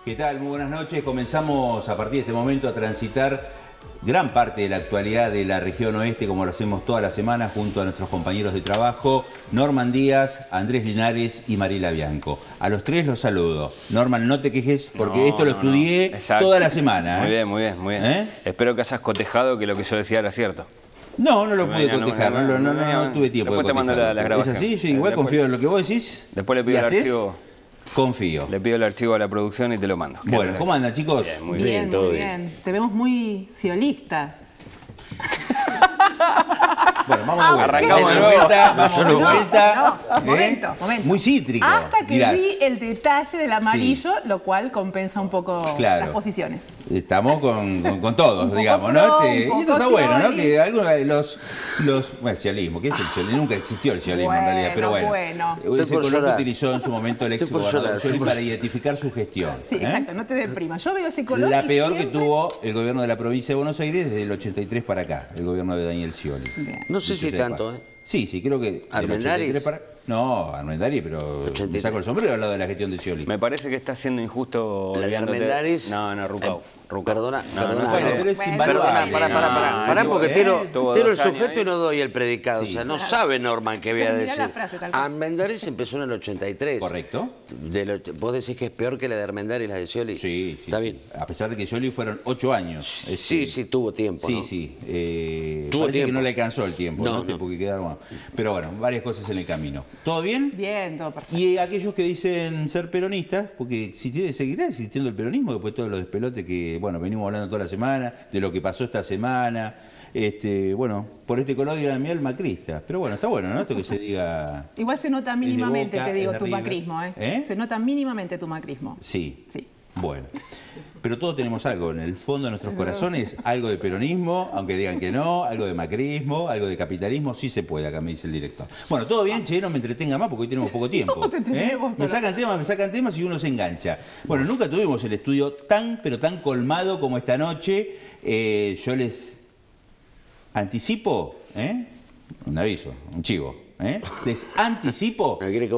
¿Qué tal? Muy buenas noches. Comenzamos a partir de este momento a transitar gran parte de la actualidad de la región oeste, como lo hacemos toda la semana, junto a nuestros compañeros de trabajo, Norman Díaz, Andrés Linares y Mariela Bianco. A los tres los saludo. Norman, no te quejes, porque esto lo estudié toda la semana. Muy bien, muy bien, muy bien. Espero que hayas cotejado que lo que yo decía era cierto. No, no lo pude cotejar, no tuve tiempo de cotejar. Después te mando la grabación. ¿Es así? Yo igual confío en lo que vos decís. Después le pido el archivo. Confío. Le pido el archivo a la producción y te lo mando. Bueno, ¿cómo andan, chicos? Bien, muy bien, todo bien. Te vemos muy ciolista. Bueno, vamos de vuelta. Arrancamos de vuelta. Vamos de vuelta. Momento. Muy cítrico. Hasta que dirás. vi el detalle del amarillo, lo cual compensa un poco las posiciones. Estamos con todos, digamos, ¿no? Y esto está bueno, ¿no? Que algunos bueno, socialismo, ¿qué es el socialismo? Nunca existió el socialismo en realidad, pero bueno. Ese color que utilizó en su momento el ex gobernador Scioli para identificar su gestión. Sí, exacto, no te deprimas. Yo veo ese color. La peor que tuvo el gobierno de la provincia de Buenos Aires desde el 83 para acá, el gobierno de Daniel Scioli. No sé si tanto, ¿eh? Sí, creo que... ¿Armendáriz? No, Armendáriz, pero 83. Me saco el sombrero al lado de la gestión de Scioli. Me parece que está siendo injusto... ¿La de Armendáriz? No, Rucau. Perdona. Bueno, pero es invaluable. Pará, porque tiro el sujeto ahí. Y no doy el predicado. Sí. O sea, no sabe Norman qué voy a decir. Armendáriz empezó en el 83. Correcto. ¿Vos decís que es peor que la de Armendáriz y la de Scioli? Sí. Está bien. A pesar de que Scioli fueron 8 años. Sí, tuvo tiempo, ¿no? Sí. Tuvo parece tiempo. que no le alcanzó el tiempo, ¿no? Porque quedaron... Pero bueno, varias cosas en el camino. ¿Todo bien? Bien, todo perfecto. Y aquellos que dicen ser peronistas, porque seguirá existiendo el peronismo después de todos los despelotes que, bueno, venimos hablando toda la semana, de lo que pasó esta semana. Bueno, por este color dirán mi alma macrista. Pero bueno, está bueno, ¿no? Esto que se diga... Igual se nota mínimamente, Boca, te digo, tu River. macrismo, ¿eh? Se nota mínimamente tu macrismo. Sí. Bueno. Pero todos tenemos algo en el fondo de nuestros corazones, algo de peronismo, aunque digan que no, algo de macrismo, algo de capitalismo, sí se puede, acá me dice el director. Bueno, todo bien, che, no me entretenga más porque hoy tenemos poco tiempo. Me sacan temas y uno se engancha. Bueno, nunca tuvimos el estudio pero tan colmado como esta noche. Yo les anticipo, un aviso, un chivo, les anticipo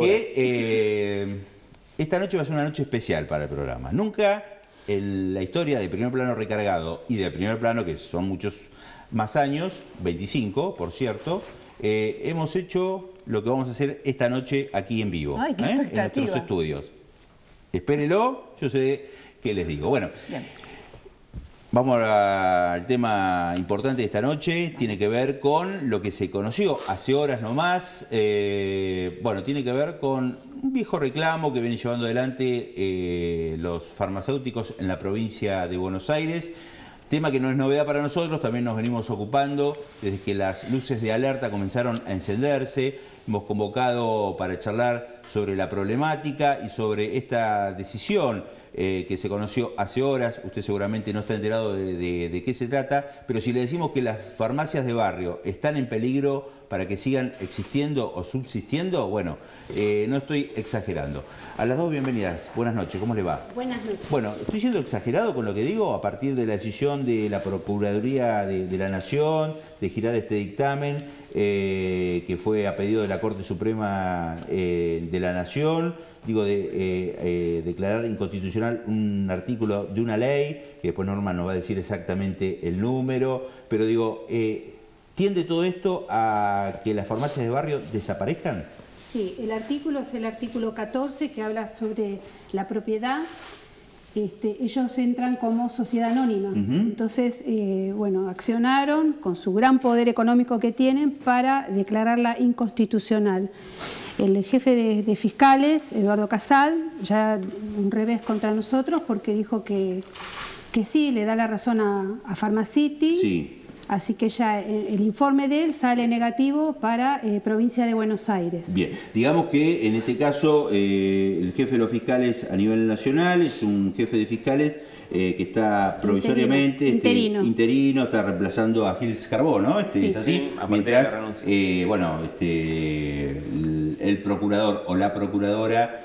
que esta noche va a ser una noche especial para el programa. Nunca en la historia de Primer Plano Recargado y de Primer Plano, que son muchos más años, 25 por cierto, hemos hecho lo que vamos a hacer esta noche aquí en vivo, en nuestros estudios. Espérenlo, yo sé qué les digo. Bueno, bien. Vamos al tema importante de esta noche, tiene que ver con lo que se conoció hace horas nomás, bueno, tiene que ver con un viejo reclamo que vienen llevando adelante los farmacéuticos en la provincia de Buenos Aires, tema que no es novedad para nosotros, también nos venimos ocupando desde que las luces de alerta comenzaron a encenderse. Hemos convocado para charlar sobre la problemática y sobre esta decisión que se conoció hace horas. Usted seguramente no está enterado de qué se trata, pero si le decimos que las farmacias de barrio están en peligro para que sigan existiendo o subsistiendo, bueno, no estoy exagerando. A las dos, bienvenidas. Buenas noches, ¿cómo le va? Buenas noches. Bueno, ¿estoy siendo exagerado con lo que digo a partir de la decisión de la Procuraduría de la Nación de girar este dictamen que fue a pedido de la Corte Suprema de la Nación, digo, de declarar inconstitucional un artículo de una ley, que después Norma nos va a decir exactamente el número, pero digo, ¿tiende todo esto a que las farmacias de barrio desaparezcan? Sí, el artículo es el artículo 14 que habla sobre la propiedad. Ellos entran como sociedad anónima. Entonces, bueno, accionaron con su gran poder económico que tienen para declararla inconstitucional. El jefe de fiscales, Eduardo Casal, ya un revés contra nosotros porque dijo que sí, le da la razón a Pharmacity. Sí. Así que ya el informe de él sale negativo para provincia de Buenos Aires. Bien, digamos que en este caso el jefe de los fiscales a nivel nacional es un jefe de fiscales que está provisoriamente interino, está reemplazando a Gils Carbó, ¿no? Es así, mientras bueno, el procurador o la procuradora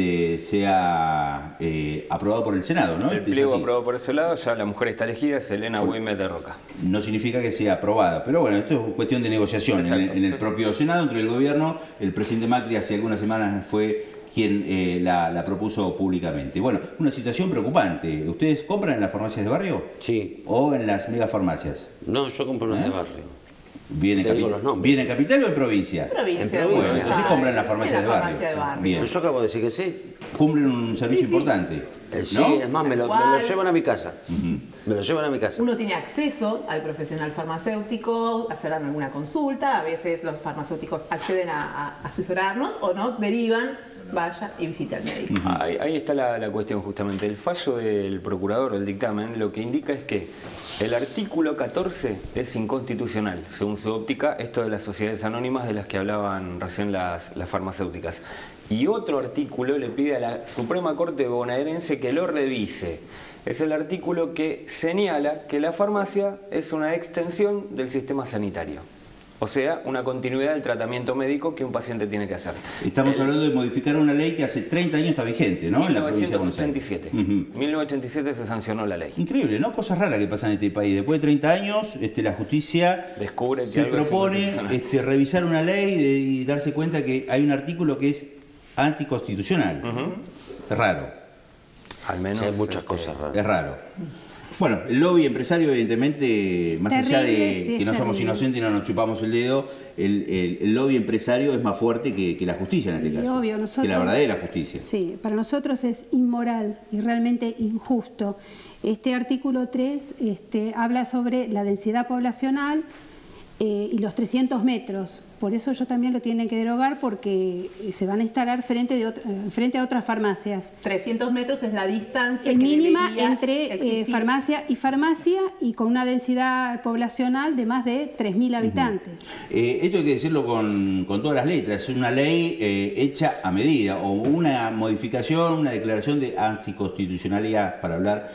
sea aprobado por el Senado, ¿no? El pliego aprobado por ese lado, ya la mujer está elegida, es Elena Güemes de Roca. No significa que sea aprobada, pero bueno, esto es cuestión de negociación en el propio Senado, entre el gobierno. El presidente Macri hace algunas semanas fue quien la propuso públicamente. Bueno, una situación preocupante. ¿Ustedes compran en las farmacias de barrio? Sí. ¿O en las megafarmacias? No, yo compro en las de barrio. ¿Viene en capital o en provincia? En provincia. Bueno, entonces compran en las farmacias de barrio. Bien. Pero yo acabo de decir que sí. Cumplen un servicio importante. Sí, ¿no? Es más, me lo llevan a mi casa. Me lo llevan a mi casa. Uno tiene acceso al profesional farmacéutico, hacer alguna consulta. A veces los farmacéuticos acceden a asesorarnos o nos derivan, vaya y visite al médico. Ahí está la cuestión justamente. El fallo del procurador, el dictamen, lo que indica es que el artículo 14 es inconstitucional, según su óptica, esto de las sociedades anónimas de las que hablaban recién las farmacéuticas. Y otro artículo le pide a la Suprema Corte bonaerense que lo revise. Es el artículo que señala que la farmacia es una extensión del sistema sanitario. O sea, una continuidad del tratamiento médico que un paciente tiene que hacer. Estamos hablando de modificar una ley que hace 30 años está vigente, ¿no? 1987. En 1987 se sancionó la ley. Increíble, ¿no? Cosas raras que pasan en este país. Después de 30 años, la justicia descubre que se propone revisar una ley y darse cuenta que hay un artículo que es anticonstitucional. Es raro. Al menos sí, hay muchas cosas raras. Es raro. Bueno, el lobby empresario, evidentemente, más allá de que no somos inocentes y no nos chupamos el dedo, el lobby empresario es más fuerte que la justicia en este caso. Obvio, nosotros, que la verdadera justicia. Sí, para nosotros es inmoral y realmente injusto. Este artículo 3 habla sobre la densidad poblacional y los 300 metros. Por eso ellos también lo tienen que derogar, porque se van a instalar frente a otras farmacias. 300 metros es la distancia mínima entre farmacia y con una densidad poblacional de más de 3.000 habitantes. Esto hay que decirlo con todas las letras. Es una ley hecha a medida, o una modificación, una declaración de anticonstitucionalidad, para hablar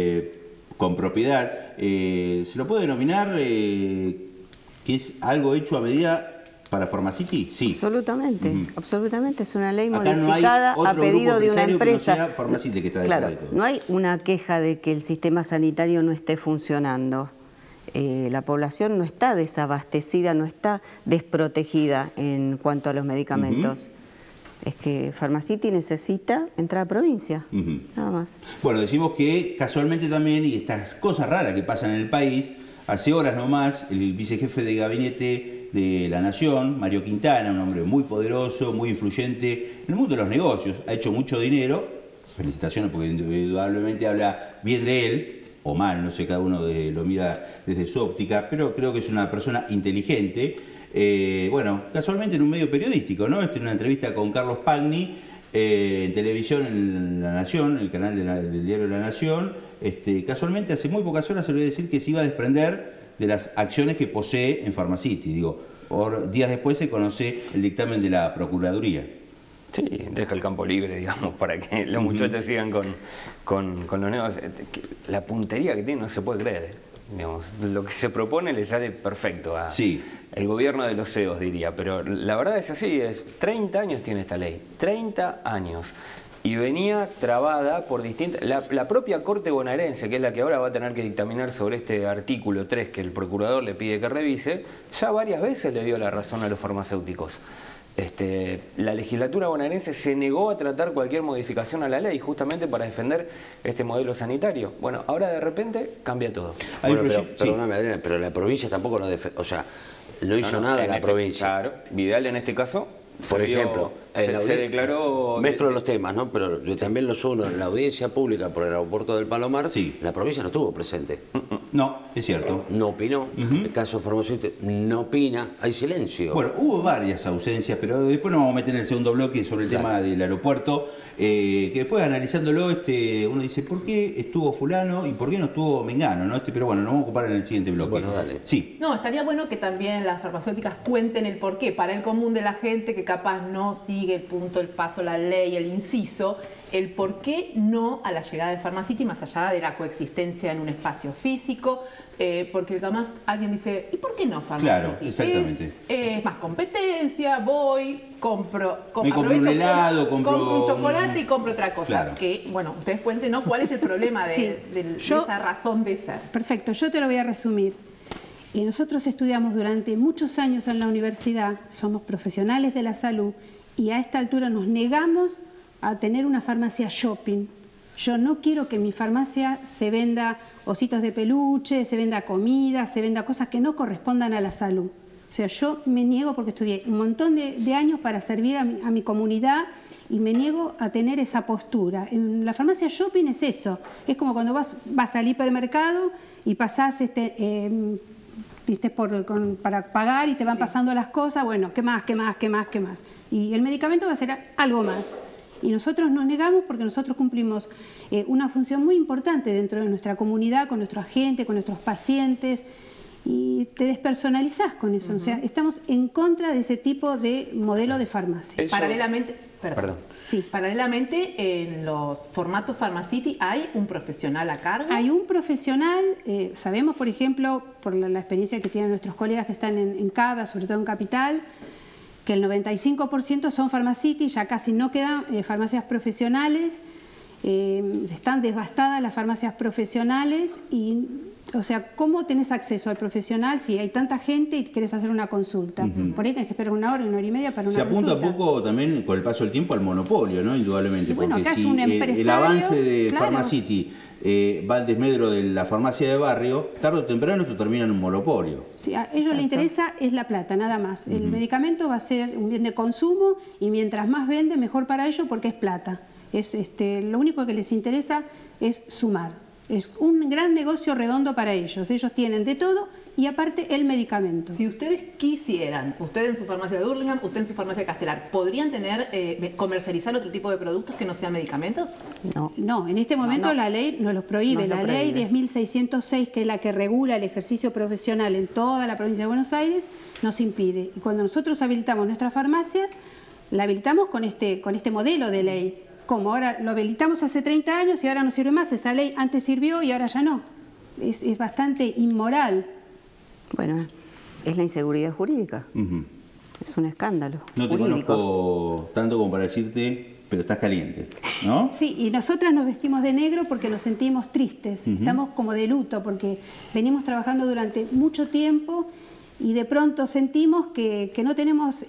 con propiedad. ¿Se lo puede denominar que es algo hecho a medida para Pharmacity? Sí. Absolutamente, absolutamente. Es una ley modificada a pedido de una empresa. Que no sea Pharmacity que está claro, detrás de todo. No hay una queja de que el sistema sanitario no esté funcionando. La población no está desabastecida, no está desprotegida en cuanto a los medicamentos. Es que Pharmacity necesita entrar a provincia, nada más. Bueno, decimos que casualmente también, y estas cosas raras que pasan en el país, hace horas nomás, el vicejefe de gabinete de la Nación, Mario Quintana, un hombre muy poderoso, muy influyente en el mundo de los negocios, ha hecho mucho dinero, felicitaciones porque indudablemente habla bien de él, o mal, no sé, cada uno lo mira desde su óptica, pero creo que es una persona inteligente. Bueno, casualmente en un medio periodístico, ¿no? En una entrevista con Carlos Pagni, en televisión en La Nación, el canal del diario La Nación, casualmente hace muy pocas horas se le voy a decir que se iba a desprender de las acciones que posee en Pharmacity. Digo, días después se conoce el dictamen de la Procuraduría. Sí, deja el campo libre, digamos, para que los muchachos sigan con los negocios. La puntería que tiene no se puede creer. Digamos, lo que se propone le sale perfecto a el gobierno de los CEOs, diría. Pero la verdad es así, 30 años tiene esta ley, 30 años. Y venía trabada por distintas... La propia Corte bonaerense, que es la que ahora va a tener que dictaminar sobre este artículo 3 que el procurador le pide que revise, ya varias veces le dio la razón a los farmacéuticos. La legislatura bonaerense se negó a tratar cualquier modificación a la ley justamente para defender este modelo sanitario. Bueno, ahora de repente cambia todo. Bueno, perdóname, Adriana, pero la provincia tampoco lo o sea, no hizo nada la provincia. Claro, Vidal en este caso... Por ejemplo, se declaró... Mezclo los temas, ¿no? Pero yo también los uno. En la audiencia pública por el aeropuerto del Palomar, la provincia no estuvo presente. No, es cierto. No opinó. El caso farmacéutico no opina. Hay silencio. Bueno, hubo varias ausencias, pero después nos vamos a meter en el segundo bloque sobre el tema del aeropuerto, que después analizándolo, uno dice, ¿por qué estuvo fulano y por qué no estuvo mengano? ¿No? Pero bueno, nos vamos a ocupar en el siguiente bloque. Bueno, dale. Sí. No, estaría bueno que también las farmacéuticas cuenten el porqué, para el común de la gente que capaz no sigue el punto, el paso, la ley, el inciso, el por qué no a la llegada de Pharmacity, más allá de la coexistencia en un espacio físico, porque además alguien dice, ¿y por qué no Pharmacity? Claro, exactamente. Es más competencia, voy, compro un helado, compro un chocolate y compro otra cosa. Claro. Que, bueno, ustedes cuenten, ¿no? ¿Cuál es el problema de esa razón de ser? Perfecto, yo te lo voy a resumir. Nosotros estudiamos durante muchos años en la universidad, somos profesionales de la salud y a esta altura nos negamos a tener una farmacia shopping. Yo no quiero que en mi farmacia se venda ositos de peluche, se venda comida, se venda cosas que no correspondan a la salud. O sea, yo me niego porque estudié un montón de años para servir a mi comunidad y me niego a tener esa postura. En la farmacia shopping es eso. Es como cuando vas al hipermercado y pasás para pagar y te van pasando las cosas. Bueno, ¿qué más, qué más, qué más, qué más? Y el medicamento va a ser algo más. Y nosotros nos negamos porque nosotros cumplimos una función muy importante dentro de nuestra comunidad, con nuestra gente, con nuestros pacientes, y te despersonalizás con eso. O sea, estamos en contra de ese tipo de modelo de farmacia. Paralelamente, en los formatos Pharmacity hay un profesional a cargo. Hay un profesional, sabemos, por ejemplo, por la experiencia que tienen nuestros colegas que están en Cava, sobre todo en Capital, que el 95% son Pharmacity, ya casi no quedan farmacias profesionales, están devastadas las farmacias profesionales y, o sea, ¿cómo tenés acceso al profesional si hay tanta gente y querés hacer una consulta? Por ahí tenés que esperar una hora y media para una consulta. Se apunta un poco también con el paso del tiempo al monopolio, ¿no? Indudablemente, bueno, porque acá si es un empresario, el avance de claro, Pharmacity va al desmedro de la farmacia de barrio, tarde o temprano esto termina en un monopolio. Sí, a ellos les interesa es la plata, nada más. El medicamento va a ser un bien de consumo y mientras más vende, mejor para ellos porque es plata. Lo único que les interesa es sumar. Es un gran negocio redondo para ellos. Ellos tienen de todo y aparte el medicamento. Si ustedes quisieran, usted en su farmacia de Hurlingham, usted en su farmacia de Castelar, ¿podrían comercializar otro tipo de productos que no sean medicamentos? No, en este momento la ley nos los prohíbe. La ley 10.606, que es la que regula el ejercicio profesional en toda la provincia de Buenos Aires, nos impide. Y cuando nosotros habilitamos nuestras farmacias, la habilitamos con este modelo de ley. Como ahora lo habilitamos hace 30 años y ahora no sirve más, esa ley antes sirvió y ahora ya no. Es bastante inmoral. Bueno, es la inseguridad jurídica. Es un escándalo No te jurídico. conozco tanto como para decirte, pero estás caliente, ¿no? Sí, y nosotras nos vestimos de negro porque nos sentimos tristes, estamos como de luto porque venimos trabajando durante mucho tiempo y de pronto sentimos que no tenemos,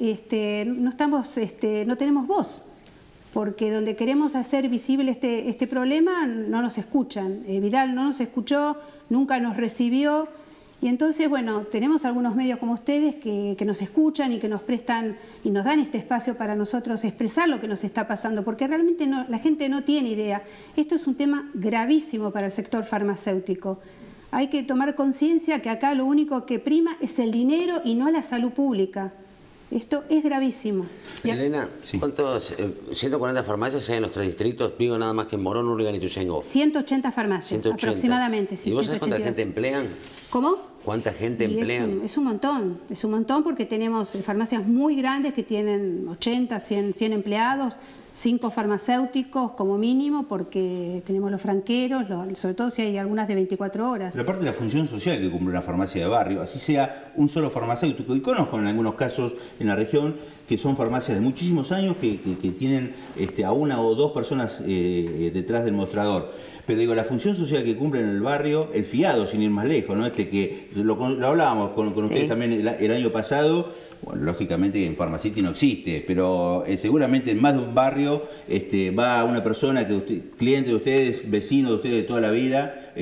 no tenemos voz. Porque donde queremos hacer visible este problema no nos escuchan. Vidal no nos escuchó, nunca nos recibió. Y entonces, bueno, tenemos algunos medios como ustedes que nos escuchan y que nos prestan y nos dan este espacio para nosotros expresar lo que nos está pasando, porque realmente la gente no tiene idea. Esto es un tema gravísimo para el sector farmacéutico. Hay que tomar conciencia que acá lo único que prima es el dinero y no la salud pública. Esto es gravísimo. Elena, ¿cuántos 140 farmacias hay en los 3 distritos? Digo nada más que en Morón, Hurlingham y Ituzaingó. 180 farmacias, 180. Aproximadamente. Sí, ¿y vos sabés cuánta gente emplean? ¿Cómo? ¿Cuánta gente emplean? Es un montón porque tenemos farmacias muy grandes que tienen 80, 100 empleados, 5 farmacéuticos como mínimo, porque tenemos los franqueros, sobre todo si hay algunas de 24 horas. Pero aparte de la función social que cumple una farmacia de barrio, así sea un solo farmacéutico, y conozco en algunos casos en la región que son farmacias de muchísimos años que tienen a una o dos personas detrás del mostrador. Pero digo, la función social que cumplen en el barrio, el fiado, sin ir más lejos, ¿no? Que lo hablábamos con ustedes también el año pasado. Bueno, lógicamente en Pharmacity no existe, pero seguramente en más de un barrio va una persona, cliente de ustedes, vecino de ustedes de toda la vida,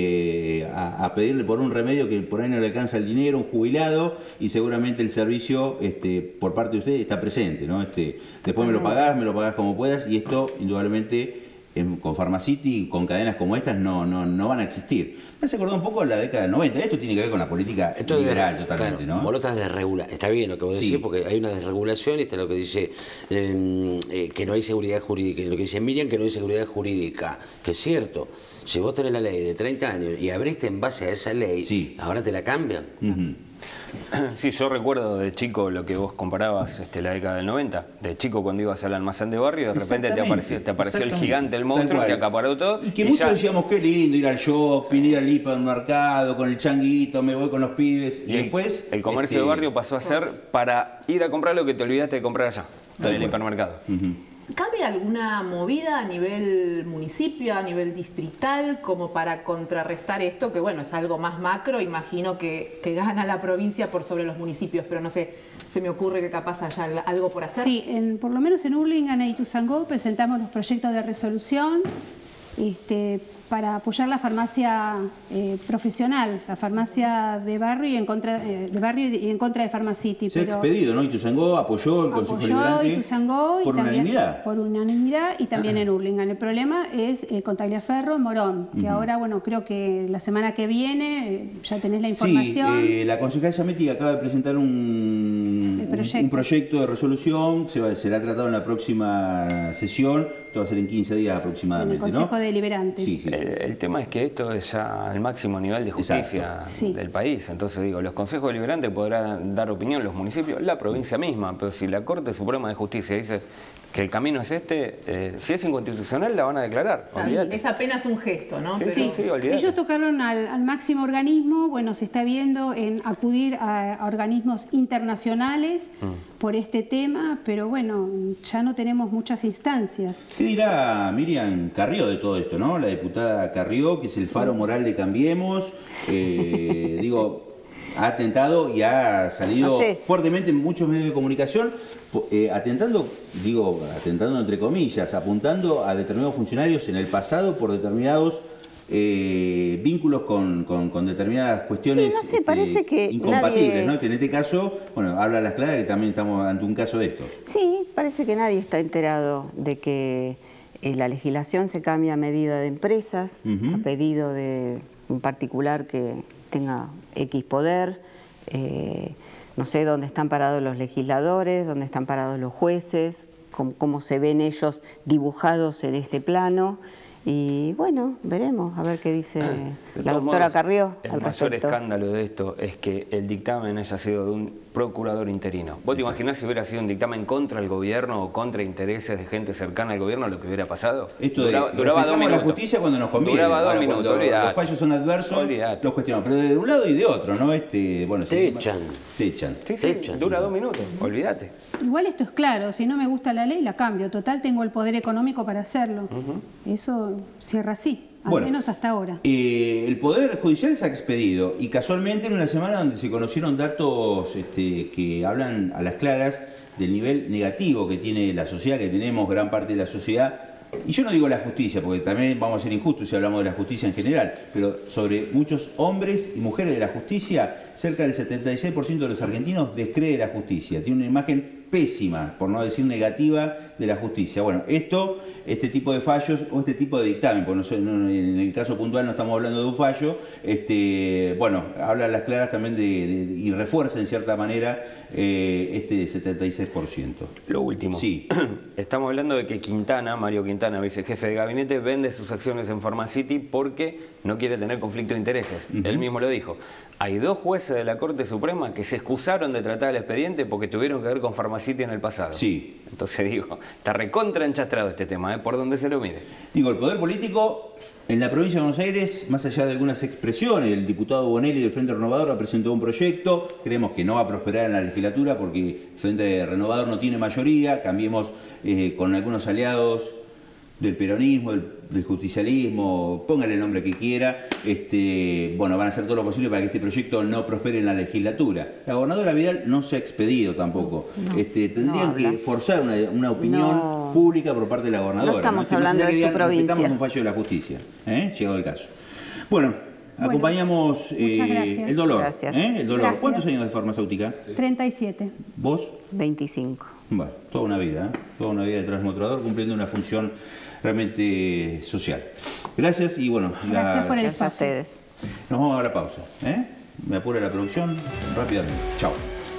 a pedirle por un remedio que por ahí no le alcanza el dinero, un jubilado, y seguramente el servicio por parte de ustedes está presente, ¿no? Después me lo pagás como puedas, y esto indudablemente con Pharmacity, con cadenas como estas, no van a existir. Me hace acordar un poco de la década del 90. Esto tiene que ver con la política liberal totalmente, claro, ¿no? Vos lo estás desregulando. Está bien lo que vos decís, porque hay una desregulación y está lo que dice que no hay seguridad jurídica. Lo que dice Miriam, que no hay seguridad jurídica. Que es cierto. Si vos tenés la ley de 30 años y abriste en base a esa ley, ahora te la cambian. Sí, yo recuerdo de chico lo que vos comparabas la década del 90. De chico cuando ibas al almacén de barrio, de repente te apareció el gigante, el monstruo, te acaparó todo. Y que muchos decíamos, qué lindo ir al shopping, ir al hipermercado, con el changuito, me voy con los pibes. Y después el comercio de barrio pasó a ser para ir a comprar lo que te olvidaste de comprar allá, en el hipermercado. ¿Cabe alguna movida a nivel municipio, a nivel distrital, como para contrarrestar esto? Que bueno, es algo más macro, imagino que gana la provincia por sobre los municipios, pero no sé, se me ocurre que capaz haya algo por hacer. Sí, por lo menos en Hurlingham y Ituzaingó presentamos los proyectos de resolución para apoyar la farmacia profesional, la farmacia de barrio y en contra de Pharmacity. Se ha expedido, ¿no? Ituzaingó apoyó el Consejo Deliberante Ituzaingó por unanimidad. Por unanimidad y también en Hurlingham. El problema es con Tagliaferro, Morón, que ahora, bueno, creo que la semana que viene ya tenés la información. Sí, la concejal Giametti acaba de presentar un proyecto de resolución, será tratado en la próxima sesión, esto va a ser en 15 días aproximadamente, en el Consejo Deliberante. Sí, sí. El tema es que esto es ya el máximo nivel de justicia del país. Entonces digo, los consejos deliberantes podrán dar opinión, los municipios, la provincia misma, pero si la Corte Suprema de Justicia dice que el camino es si es inconstitucional la van a declarar. Es apenas un gesto, ¿no? Sí, ellos tocaron al máximo organismo, bueno, se está viendo en acudir a organismos internacionales por este tema, pero bueno, ya no tenemos muchas instancias. ¿Qué dirá Miriam Carrió de todo esto, no? La diputada Carrió, que es el faro moral de Cambiemos, ha atentado y ha salido fuertemente en muchos medios de comunicación, atentando entre comillas, apuntando a determinados funcionarios en el pasado por determinados vínculos con determinadas cuestiones parece que incompatibles, ¿no? Que en este caso, bueno, habla a las claras que también estamos ante un caso de estos. Sí, parece que nadie está enterado de que la legislación se cambia a medida de empresas, a pedido de un particular que tenga X poder. No sé dónde están parados los legisladores, dónde están parados los jueces, cómo se ven ellos dibujados en ese plano. Y bueno, veremos a ver qué dice la doctora Carrió al respecto. El mayor escándalo de esto es que el dictamen haya sido de un procurador interino. ¿Vos te imaginás si hubiera sido un dictamen contra el gobierno o contra intereses de gente cercana al gobierno lo que hubiera pasado? Esto duraba 2 minutos. La justicia cuando nos conviene. Duraba 2 minutos. Cuando los fallos son adversos, los cuestionamos. Pero de un lado y de otro, ¿no? Te echan. Sí, dura 2 minutos, olvídate. Igual esto es claro, si no me gusta la ley la cambio. Total, tengo el poder económico para hacerlo. Eso cierra así. Al menos hasta ahora. El Poder Judicial se ha expedido y casualmente en una semana donde se conocieron datos que hablan a las claras del nivel negativo que tiene la sociedad, que tenemos gran parte de la sociedad. Y yo no digo la justicia, porque también vamos a ser injustos si hablamos de la justicia en general, pero sobre muchos hombres y mujeres de la justicia, cerca del 76% de los argentinos descree la justicia. Tiene una imagen pésima, por no decir negativa, de la justicia. Bueno, este tipo de fallos o este tipo de dictamen, porque en el caso puntual no estamos hablando de un fallo, bueno, habla a las claras también y refuerza en cierta manera este 76%. Lo último. Sí. Estamos hablando de que Mario Quintana, vicejefe de gabinete, vende sus acciones en Pharmacity porque no quiere tener conflicto de intereses. Él mismo lo dijo. Hay 2 jueces de la Corte Suprema que se excusaron de tratar el expediente porque tuvieron que ver con Pharmacity en el pasado. Sí. Entonces digo, está recontra enchastrado este tema, por donde se lo mire. Digo, el poder político en la provincia de Buenos Aires, más allá de algunas expresiones, el diputado Bonelli del Frente Renovador ha presentado un proyecto, creemos que no va a prosperar en la legislatura porque el Frente Renovador no tiene mayoría, Cambiemos con algunos aliados del peronismo, del justicialismo, póngale el nombre que quiera, bueno, van a hacer todo lo posible para que este proyecto no prospere en la legislatura. La gobernadora Vidal no se ha expedido tampoco. Tendrían que forzar una opinión pública por parte de la gobernadora. No estamos hablando de su provincia. Respetamos un fallo de la justicia, llegado el caso. Bueno, acompañamos el dolor. Gracias. El dolor. Gracias. ¿Cuántos años de farmacéutica? 37. ¿Vos? 25. Bueno, toda una vida detrás del mostrador, cumpliendo una función realmente social. Gracias y bueno, gracias por el espacio. A ustedes. Nos vamos a la pausa. Me apura la producción rápidamente. Chao.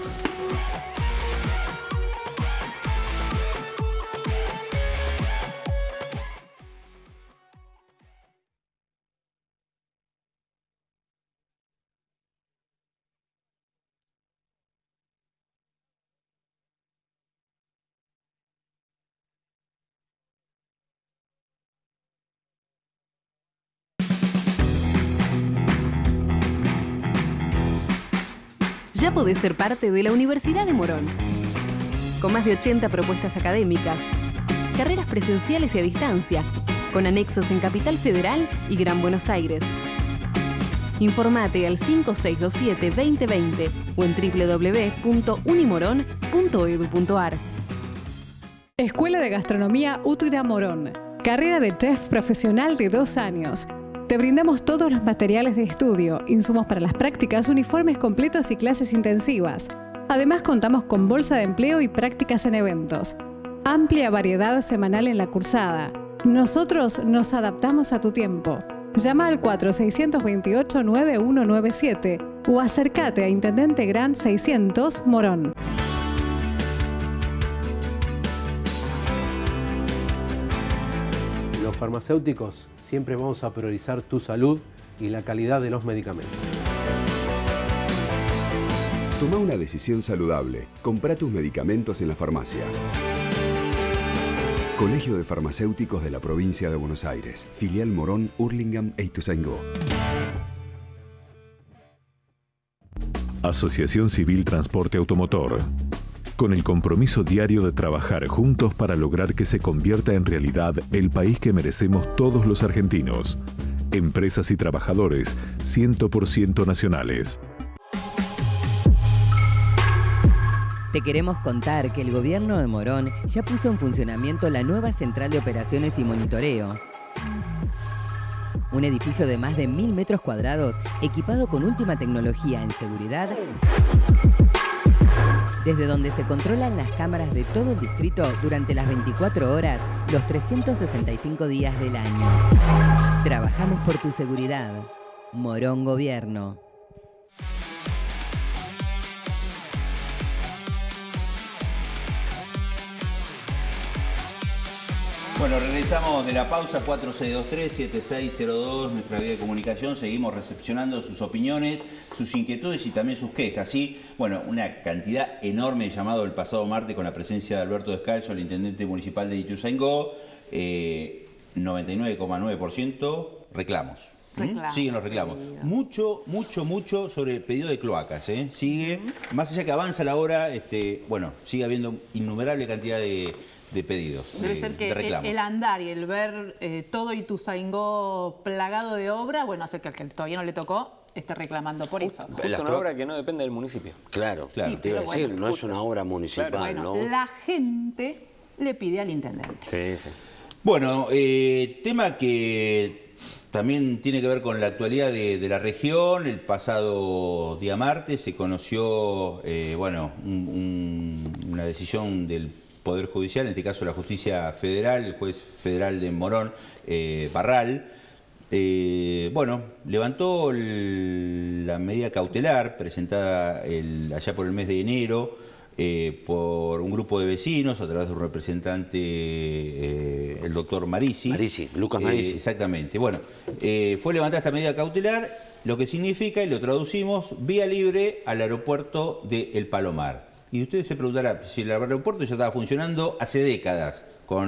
Ya podés ser parte de la Universidad de Morón. Con más de 80 propuestas académicas, carreras presenciales y a distancia, con anexos en Capital Federal y Gran Buenos Aires. Informate al 5627-2020 o en www.unimorón.edu.ar. Escuela de Gastronomía Útira Morón. Carrera de chef profesional de 2 años. Te brindamos todos los materiales de estudio, insumos para las prácticas, uniformes completos y clases intensivas. Además, contamos con bolsa de empleo y prácticas en eventos. Amplia variedad semanal en la cursada. Nosotros nos adaptamos a tu tiempo. Llama al 4628-9197 o acércate a Intendente Gran 600 Morón. Los farmacéuticos siempre vamos a priorizar tu salud y la calidad de los medicamentos. Toma una decisión saludable. Comprá tus medicamentos en la farmacia. Colegio de Farmacéuticos de la Provincia de Buenos Aires. Filial Morón, Hurlingham e Ituzaingó. Asociación Civil Transporte Automotor. Con el compromiso diario de trabajar juntos para lograr que se convierta en realidad el país que merecemos todos los argentinos. Empresas y trabajadores 100% nacionales. Te queremos contar que el gobierno de Morón ya puso en funcionamiento la nueva central de operaciones y monitoreo. Un edificio de más de 1000 metros cuadrados equipado con última tecnología en seguridad, desde donde se controlan las cámaras de todo el distrito durante las 24 horas, los 365 días del año. Trabajamos por tu seguridad. Morón Gobierno. Bueno, regresamos de la pausa, 4623-7602, nuestra vía de comunicación. Seguimos recepcionando sus opiniones, sus inquietudes y también sus quejas. ¿Sí? Bueno, una cantidad enorme de llamados el pasado martes con la presencia de Alberto Descalzo, el intendente municipal de Ituzaingó. 99,9% reclamos. Siguen los reclamos. Mucho sobre el pedido de cloacas. Sigue, más allá que avanza la hora, bueno, sigue habiendo innumerable cantidad de pedidos, Debe ser que el andar y el ver todo Ituzaingó plagado de obra, bueno, hace que al que todavía no le tocó esté reclamando por eso. Justo una obra que no depende del municipio. Claro, sí, te iba a decir, no es una obra municipal, bueno, ¿no? La gente le pide al intendente. Sí, sí. Bueno, tema que también tiene que ver con la actualidad de la región. El pasado día martes se conoció, bueno, una decisión del Poder Judicial, en este caso la Justicia Federal, el juez federal de Morón, Barral, bueno, levantó la medida cautelar presentada allá por el mes de enero por un grupo de vecinos a través de un representante, el doctor Marisi. Lucas Marisi. Exactamente. Bueno, fue levantada esta medida cautelar, lo que significa, y lo traducimos, vía libre al aeropuerto de El Palomar. Y ustedes se preguntarán si el aeropuerto ya estaba funcionando hace décadas,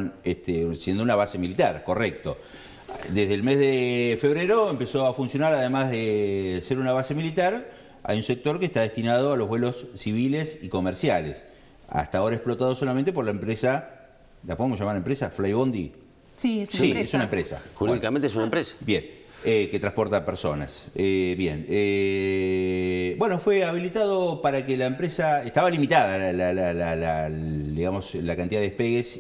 siendo una base militar, correcto. Desde el mes de febrero empezó a funcionar, además de ser una base militar, hay un sector que está destinado a los vuelos civiles y comerciales. Hasta ahora explotado solamente por la empresa, ¿la podemos llamar empresa? Flybondi. Sí, es una empresa. Jurídicamente es una empresa. Bien. Que transporta personas. Bien. Bueno, fue habilitado para que la empresa... Estaba limitada digamos, la cantidad de despegues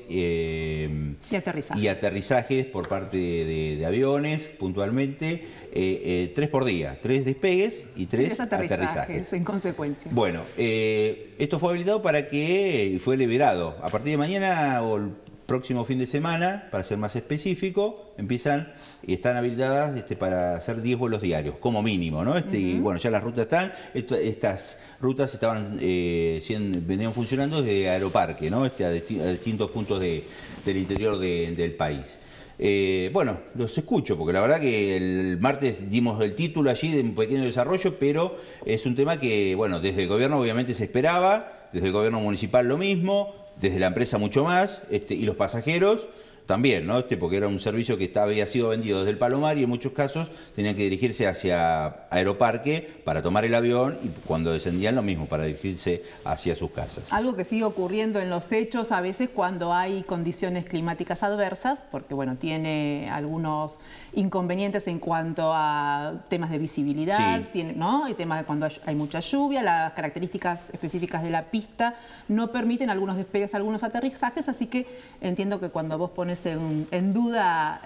y aterrizajes por parte de aviones, puntualmente. 3 por día. 3 despegues y 3 aterrizajes. En consecuencia. Bueno, esto fue habilitado para que... fue liberado. A partir de mañana o el próximo fin de semana, para ser más específico, empiezan y están habilitadas para hacer 10 vuelos diarios, como mínimo, ¿no? Y bueno, ya las rutas están, estas rutas estaban venían funcionando desde Aeroparque, ¿no? A distintos puntos del interior del país. Bueno, los escucho, porque la verdad que el martes dimos el título allí de un pequeño desarrollo, pero es un tema que, bueno, desde el gobierno obviamente se esperaba, desde el gobierno municipal lo mismo, desde la empresa mucho más, y los pasajeros también, ¿no? Porque era un servicio que había sido vendido desde el Palomar y en muchos casos tenían que dirigirse hacia Aeroparque para tomar el avión y cuando descendían lo mismo, para dirigirse hacia sus casas. Algo que sigue ocurriendo en los hechos a veces cuando hay condiciones climáticas adversas, porque bueno, tiene algunos inconvenientes en cuanto a temas de visibilidad, ¿no? Hay temas de cuando hay mucha lluvia, las características específicas de la pista no permiten algunos despegues, algunos aterrizajes, así que entiendo que cuando vos pones en duda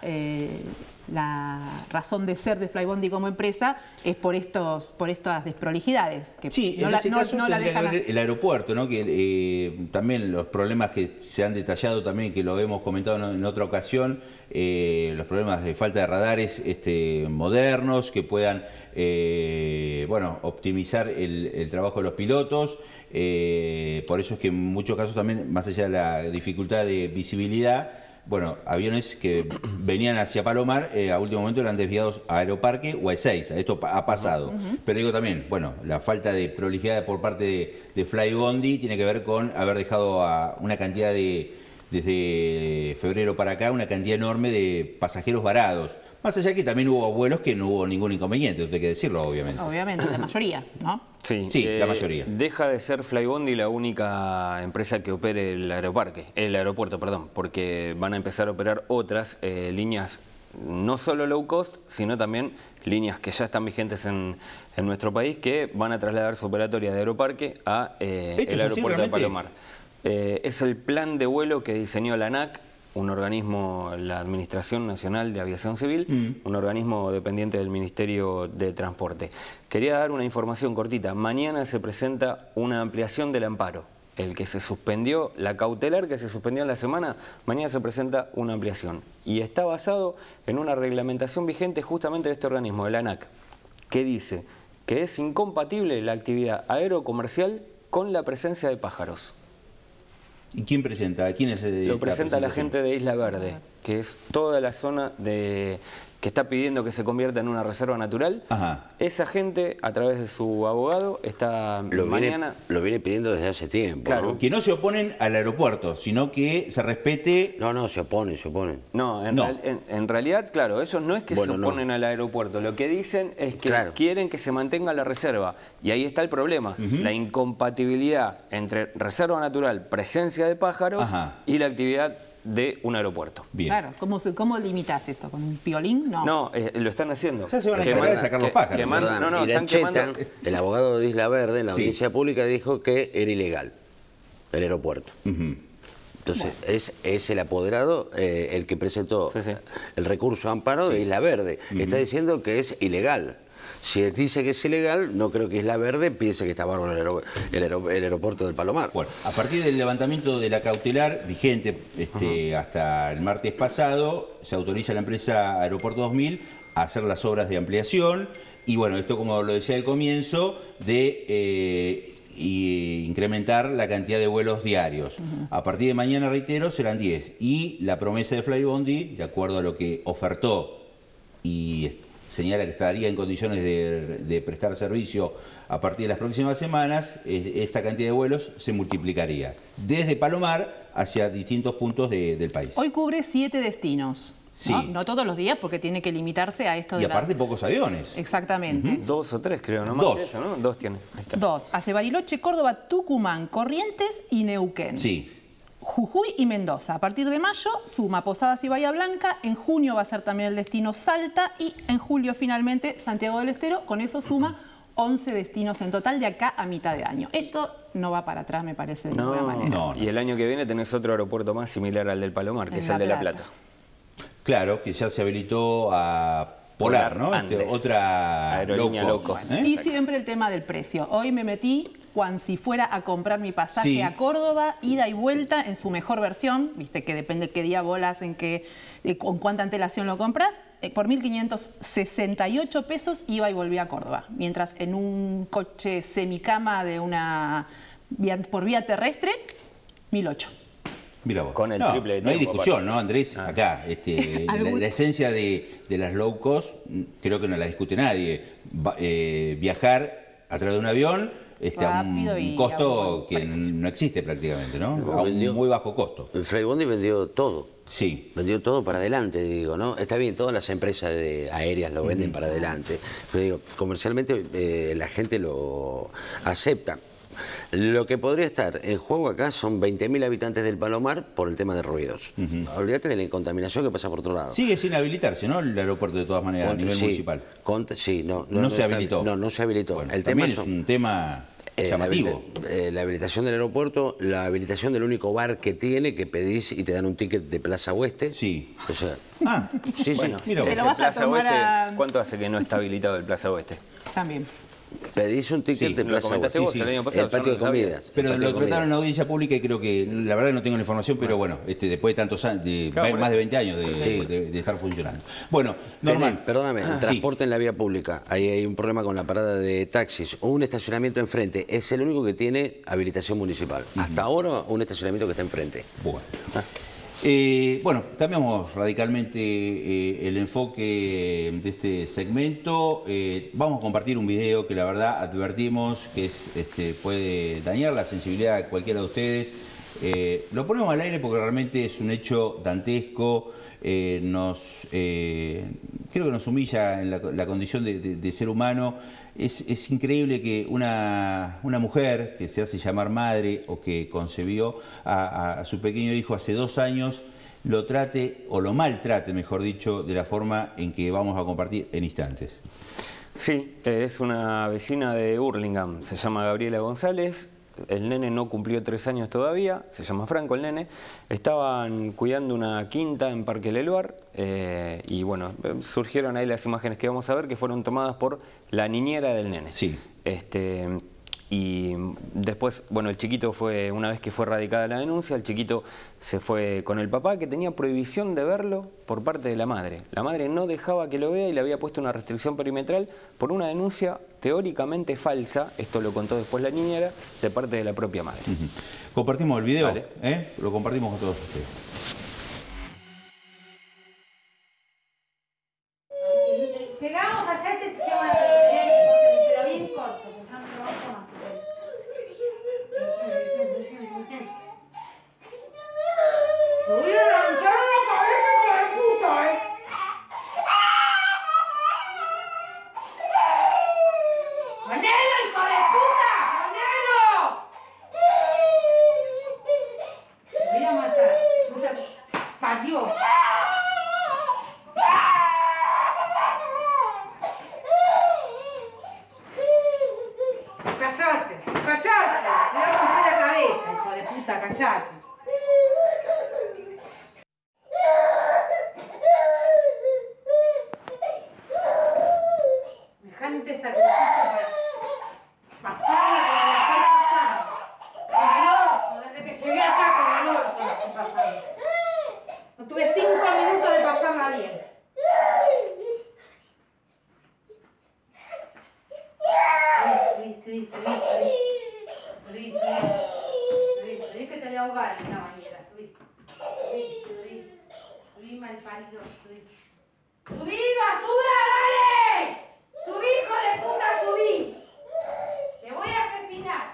la razón de ser de Flybondi como empresa es por estas desprolijidades. Que sí, no en ese caso no la dejan... el aeropuerto, ¿no? Que también los problemas que se han detallado también, que lo hemos comentado en otra ocasión, los problemas de falta de radares modernos que puedan bueno, optimizar el trabajo de los pilotos. Por eso es que en muchos casos también, más allá de la dificultad de visibilidad, bueno, aviones que venían hacia Palomar, a último momento eran desviados a Aeroparque o a Ezeiza. Esto ha pasado. Pero digo también, bueno, la falta de prolijidad por parte de Flybondi tiene que ver con haber dejado a una cantidad desde febrero para acá, una cantidad enorme de pasajeros varados. Más allá que también hubo vuelos que no hubo ningún inconveniente, hay que decirlo, obviamente. Obviamente, la mayoría, ¿no? Sí, la mayoría. Deja de ser Flybondi la única empresa que opere el aeropuerto, perdón, porque van a empezar a operar otras líneas, no solo low cost, sino también líneas que ya están vigentes en nuestro país, que van a trasladar su operatoria de Aeroparque a el aeropuerto de Palomar. Es el plan de vuelo que diseñó la ANAC, un organismo, la Administración Nacional de Aviación Civil, un organismo dependiente del Ministerio de Transporte. Quería dar una información cortita. Mañana se presenta una ampliación del amparo. El que se suspendió, la cautelar que se suspendió en la semana, mañana se presenta una ampliación. Y está basado en una reglamentación vigente justamente de este organismo, de la ANAC, que dice que es incompatible la actividad aerocomercial con la presencia de pájaros. ¿Y quién presenta? ¿Quién es Lo presenta la gente de Isla Verde, que es toda la zona que está pidiendo que se convierta en una reserva natural. Ajá. Esa gente, a través de su abogado, está mañana... Lo viene pidiendo desde hace tiempo, claro, ¿no? Que no se oponen al aeropuerto, sino que se respete... No, se oponen. No, en realidad, claro, ellos no es que se oponen al aeropuerto, lo que dicen es que quieren que se mantenga la reserva. Y ahí está el problema, la incompatibilidad entre reserva natural, presencia de pájaros y la actividad de un aeropuerto. Bien. Claro, ¿cómo limitas esto? ¿Con un piolín? No, lo están haciendo. Ya se van a encargar de sacar los pájaros. Iracheta, el abogado de Isla Verde, en la audiencia pública, dijo que era ilegal el aeropuerto. Entonces, es el apoderado el que presentó el recurso amparo de Isla Verde. Está diciendo que es ilegal. Si dice que es ilegal, no creo que Isla Verde piense que está bárbaro el aeropuerto del Palomar. Bueno, a partir del levantamiento de la cautelar vigente hasta el martes pasado, se autoriza a la empresa Aeropuerto 2000 a hacer las obras de ampliación y bueno, esto como lo decía al comienzo, de incrementar la cantidad de vuelos diarios. A partir de mañana, reitero, serán 10. Y la promesa de Flybondi, de acuerdo a lo que ofertó y señala que estaría en condiciones de prestar servicio a partir de las próximas semanas, esta cantidad de vuelos se multiplicaría desde Palomar hacia distintos puntos del país. Hoy cubre 7 destinos. Sí. No todos los días porque tiene que limitarse a esto de... Y aparte pocos aviones. Exactamente. 2 o 3 creo, ¿no? Más de eso, ¿no? 2 tiene. 2. Hace Bariloche, Córdoba, Tucumán, Corrientes y Neuquén. Sí. Jujuy y Mendoza. A partir de mayo suma Posadas y Bahía Blanca, en junio va a ser también el destino Salta y en julio finalmente Santiago del Estero. Con eso suma 11 destinos en total de acá a mitad de año. Esto no va para atrás, me parece, de ninguna manera. No. Y el año que viene tenés otro aeropuerto más similar al del Palomar, que es el de La Plata. Claro, que ya se habilitó a Polar, ¿no? Otra aerolínea low cost. Y siempre el tema del precio. Hoy me metí cuan si fuera a comprar mi pasaje a Córdoba, ida y vuelta en su mejor versión, viste que depende qué día volas, con cuánta antelación lo compras, por 1.568 pesos iba y volvía a Córdoba. Mientras en un coche semicama por vía terrestre, 1.008. Mira vos. Con el triple de no hay tiempo, discusión, ¿no, Andrés? Acá, la esencia de las low cost, creo que no la discute nadie. Viajar a través de un avión a un costo que no existe prácticamente, ¿no? A un muy bajo costo. El Flybondi vendió todo. Sí. Vendió todo para adelante, digo, ¿no? Está bien, todas las empresas aéreas lo venden para adelante, pero digo, comercialmente la gente lo acepta. Lo que podría estar en juego acá son 20.000 habitantes del Palomar por el tema de ruidos. Olvídate de la contaminación que pasa por otro lado. Sigue sin habilitarse, ¿no? El aeropuerto de todas maneras a nivel municipal. Sí, no se habilitó. No se habilitó. Bueno, el también tema es un tema llamativo. La habilitación del aeropuerto, la habilitación del único bar que tiene, que pedís y te dan un ticket de Plaza Oeste. Sí. O sea, sí, bueno, mira vos. Pero vas a Plaza tomar Oeste, ¿cuánto hace que no está habilitado el Plaza Oeste? También. Pedís un ticket de Plaza Oeste. Vos el año pasado, el patio de comidas. Pero lo trataron en audiencia pública y creo que, la verdad que no tengo la información, pero bueno, después de tantos años, más de 20 años de estar funcionando. Bueno, normal. Perdóname, el transporte en la vía pública, ahí hay un problema con la parada de taxis o un estacionamiento enfrente, es el único que tiene habilitación municipal. Hasta ahora, un estacionamiento que está enfrente. Bueno. Bueno, cambiamos radicalmente el enfoque de este segmento. Vamos a compartir un video que la verdad advertimos que puede dañar la sensibilidad de cualquiera de ustedes. Lo ponemos al aire porque realmente es un hecho dantesco. Creo que nos humilla en la condición de ser humano. Es increíble que una mujer que se hace llamar madre o que concebió a su pequeño hijo hace 2 años lo trate, o lo maltrate, mejor dicho, de la forma en que vamos a compartir en instantes. Sí, es una vecina de Hurlingham, se llama Gabriela González. El nene no cumplió 3 años todavía, se llama Franco el nene. Estaban cuidando una quinta en Parque Leluar y bueno, surgieron ahí las imágenes que vamos a ver que fueron tomadas por la niñera del nene. Sí. Y después, bueno, el chiquito una vez que fue radicada la denuncia, el chiquito se fue con el papá que tenía prohibición de verlo por parte de la madre. La madre no dejaba que lo vea y le había puesto una restricción perimetral por una denuncia teóricamente falsa, esto lo contó después la niñera, de parte de la propia madre. Compartimos el video, Vale. Lo compartimos con todos ustedes. Llegamos allá, se llama pero bien corto, porque ya no lo vamos más. ¡Te voy a arrancar la cabeza con la puta, ¡Manelo, hijo de puta! ¡Manelo! Te voy a matar. Puta, parió. Callate, callate. Te voy a romper la cabeza, hijo de puta, callate. Semejante sacrificio para pasarla como la estoy pasando. Con el orto, desde que llegué acá con el orto la estoy pasando. No tuve 5 minutos de pasarla bien. Subí, que te voy a ahogar en la bañera, subí, malparido, subí. ¡Subí, basura, dale! ¡Subí, hijo de puta, subí! ¡Te voy a asesinar!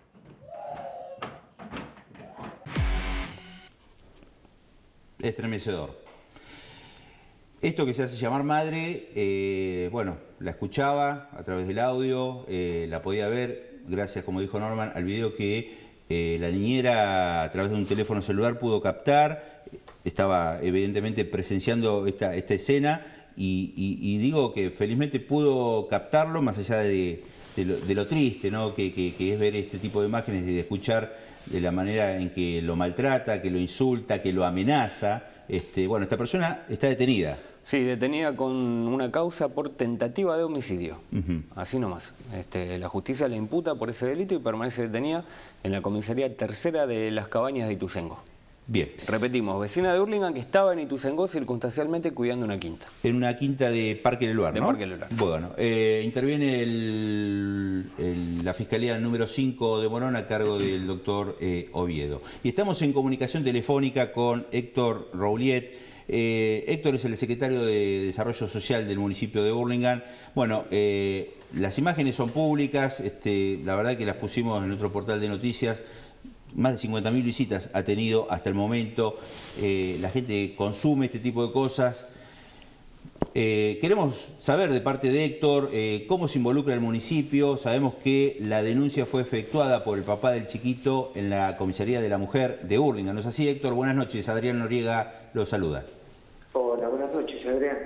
Estremecedor. Esto que se hace llamar madre, bueno, la escuchaba a través del audio, la podía ver, gracias, como dijo Norman, al video que la niñera a través de un teléfono celular pudo captar. Estaba evidentemente presenciando esta escena y digo que felizmente pudo captarlo, más allá de lo triste, ¿no? que es ver este tipo de imágenes y de escuchar de la manera en que lo maltrata, que lo insulta, que lo amenaza. Bueno, esta persona está detenida. Sí, detenida con una causa por tentativa de homicidio. Así nomás. La justicia le imputa por ese delito y permanece detenida en la comisaría tercera de Las Cabañas de Ituzaingó. Bien. Repetimos, vecina de Hurlingham que estaba en Ituzaingó circunstancialmente cuidando una quinta. En una quinta de Parque Leluar, ¿no? De Parque Leluar. Sí. Bueno, interviene la Fiscalía número 5 de Morón a cargo del doctor Oviedo. Y estamos en comunicación telefónica con Héctor Rouliet. Héctor es el secretario de Desarrollo Social del municipio de Hurlingham. Bueno, las imágenes son públicas, la verdad que las pusimos en nuestro portal de noticias. más de 50.000 visitas ha tenido hasta el momento. La gente consume este tipo de cosas. Queremos saber de parte de Héctor cómo se involucra el municipio. Sabemos que la denuncia fue efectuada por el papá del chiquito en la comisaría de la mujer de Hurlingham. ¿No es así, Héctor? Buenas noches. Adrián Noriega lo saluda. Hola, buenas noches, Adrián.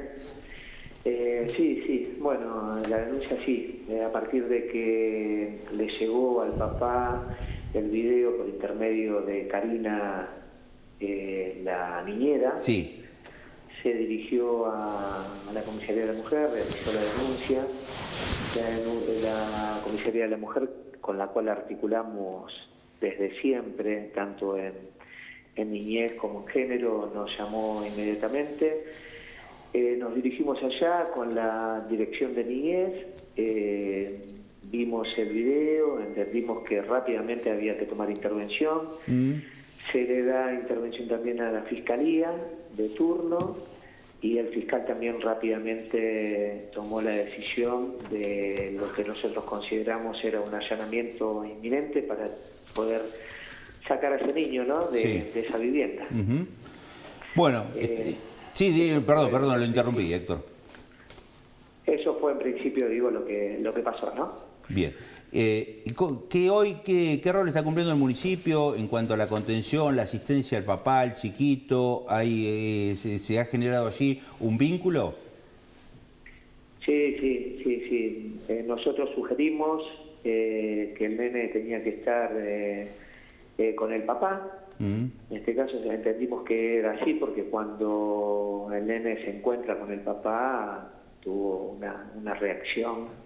Sí, bueno, la denuncia sí. A partir de que le llegó al papá el video por intermedio de Karina, la niñera. Sí. Se dirigió a la comisaría de la mujer, realizó la denuncia. La comisaría de la mujer, con la cual articulamos desde siempre, tanto en niñez como en género, nos llamó inmediatamente. Nos dirigimos allá con la dirección de niñez, vimos el video, entendimos que rápidamente había que tomar intervención. Se le da intervención también a la fiscalía de turno y el fiscal también rápidamente tomó la decisión de lo que nosotros consideramos era un allanamiento inminente para poder sacar a ese niño, ¿no?, de esa vivienda. Bueno, perdón, lo interrumpí, Héctor. Eso fue en principio, digo, lo que pasó, ¿no? Bien. ¿Qué rol está cumpliendo el municipio en cuanto a la contención, la asistencia al papá, al chiquito? ¿Se ha generado allí un vínculo? Sí. Nosotros sugerimos que el nene tenía que estar con el papá. En este caso entendimos que era así porque cuando el nene se encuentra con el papá tuvo una reacción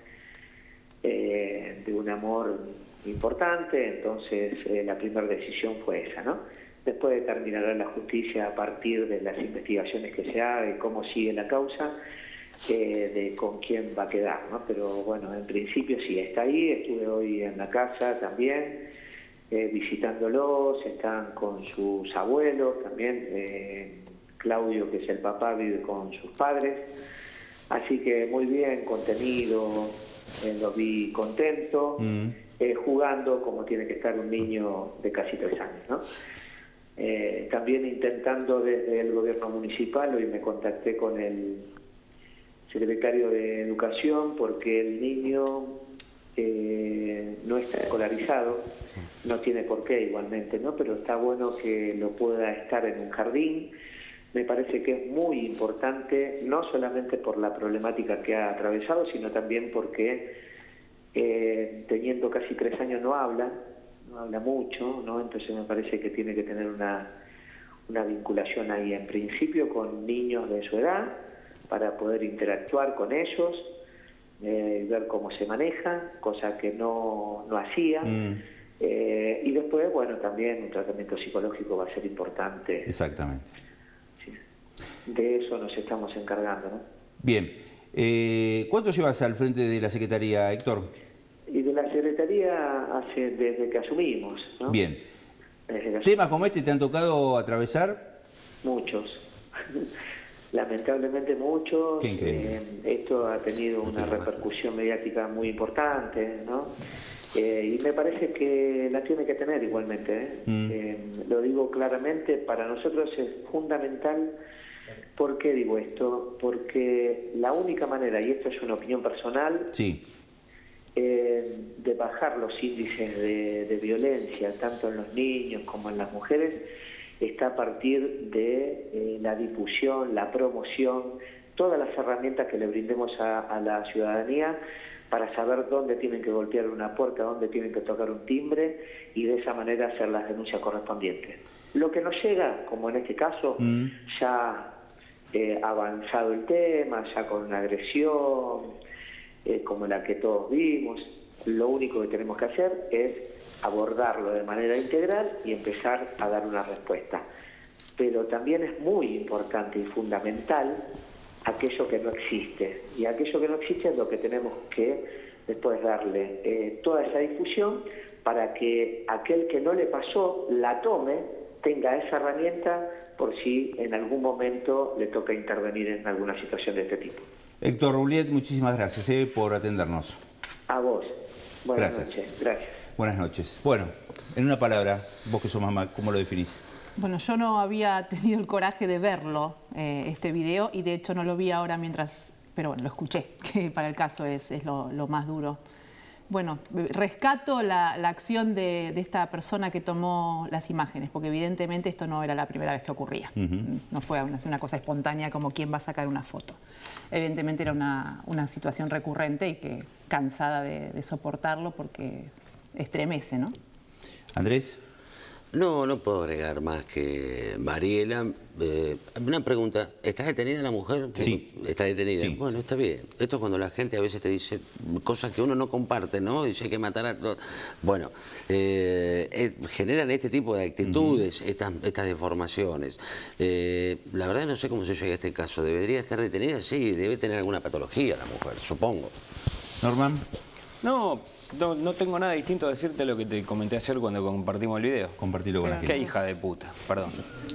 de un amor importante, entonces la primera decisión fue esa, ¿no? Después determinará la justicia a partir de las investigaciones que se haga y cómo sigue la causa, de con quién va a quedar, ¿no? Pero bueno, en principio sí, está ahí. Estuve hoy en la casa también, visitándolos, están con sus abuelos también, Claudio, que es el papá, vive con sus padres, así que muy bien, contenido. Lo vi contento, jugando como tiene que estar un niño de casi 3 años, ¿no? También intentando desde el gobierno municipal, hoy me contacté con el secretario de Educación porque el niño no está escolarizado, no tiene por qué igualmente, ¿no? Pero está bueno que lo pueda estar en un jardín. Me parece que es muy importante, no solamente por la problemática que ha atravesado, sino también porque teniendo casi 3 años no habla mucho, ¿no? Entonces me parece que tiene que tener una vinculación ahí en principio con niños de su edad, para poder interactuar con ellos, ver cómo se maneja, cosa que no hacía. Y después, bueno, también un tratamiento psicológico va a ser importante. Exactamente. De eso nos estamos encargando, ¿no? Bien. ¿Cuánto llevas al frente de la Secretaría, Héctor? Y de la Secretaría desde que asumimos, ¿no? Bien. ¿Temas como este te han tocado atravesar? Muchos. Lamentablemente muchos. Qué increíble. Esto ha tenido una repercusión mediática muy importante, ¿no? Y me parece que la tiene que tener igualmente, lo digo claramente, para nosotros es fundamental. ¿Por qué digo esto? Porque la única manera, y esto es una opinión personal, de bajar los índices de violencia, tanto en los niños como en las mujeres, está a partir de la difusión, la promoción, todas las herramientas que le brindemos a la ciudadanía para saber dónde tienen que golpear una puerta, dónde tienen que tocar un timbre y de esa manera hacer las denuncias correspondientes. Lo que nos llega, como en este caso, ya avanzado el tema, ya con una agresión como la que todos vimos, lo único que tenemos que hacer es abordarlo de manera integral y empezar a dar una respuesta. Pero también es muy importante y fundamental aquello que no existe, y aquello que no existe es lo que tenemos que después darle toda esa difusión para que aquel que no le pasó la tome, tenga esa herramienta por si en algún momento le toca intervenir en alguna situación de este tipo. Héctor Rouliet, muchísimas gracias por atendernos. A vos. Buenas noches. Gracias. Buenas noches. Bueno, en una palabra, vos que sos mamá, ¿cómo lo definís? Bueno, yo no había tenido el coraje de verlo, este video, y de hecho no lo vi ahora mientras, pero bueno, lo escuché, que para el caso es lo más duro. Bueno, rescato la acción de esta persona que tomó las imágenes, porque evidentemente esto no era la primera vez que ocurría. No fue una cosa espontánea como quién va a sacar una foto. Evidentemente era una situación recurrente y que cansada de soportarlo porque estremece, ¿no? Andrés. No puedo agregar más que Mariela. Una pregunta, ¿está detenida la mujer? Sí. ¿Está detenida? Sí. Bueno, está bien. Esto es cuando la gente a veces te dice cosas que uno no comparte, ¿no? Dice hay que matar a todos. Bueno, generan este tipo de actitudes, estas deformaciones. La verdad no sé cómo se llega a este caso. ¿Debería estar detenida? Sí, debe tener alguna patología la mujer, supongo. Norman. No tengo nada distinto a decirte lo que te comenté ayer cuando compartimos el video. Compartilo con la gente. Qué hija de puta, perdón.